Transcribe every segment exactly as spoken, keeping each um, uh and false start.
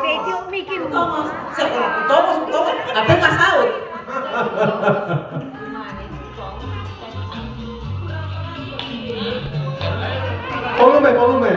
Medyo Mickey Thomas. Thomas, Thomas. Apa nggak saut? Volume, volume.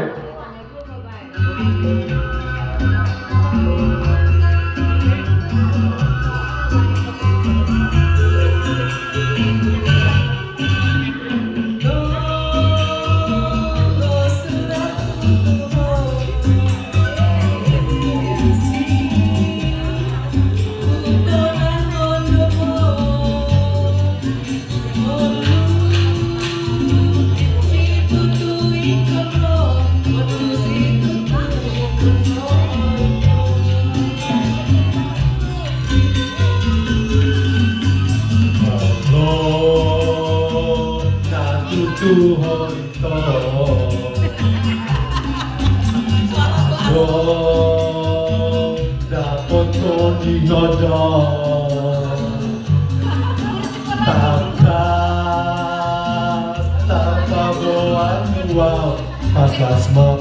Tuhon to Wong dapet to dinodo Takas tanpa boan wow Pasas